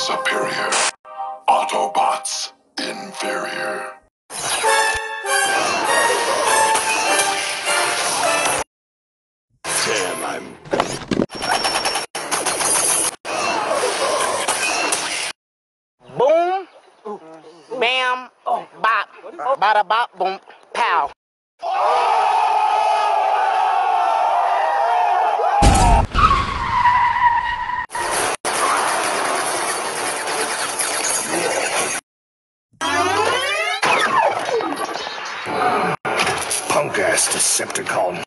superior. Autobots inferior. Damn, Boom, bam, bop, bada bop, boom, pow. Punk-ass Decepticon.